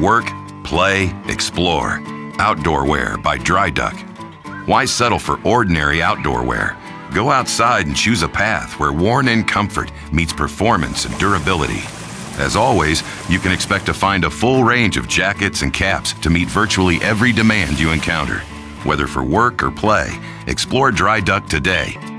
Work, play, explore. Outdoor wear by DRI-DUCK. Why settle for ordinary outdoor wear? Go outside and choose a path where worn-in comfort meets performance and durability. As always, you can expect to find a full range of jackets and caps to meet virtually every demand you encounter. Whether for work or play, explore DRI-DUCK today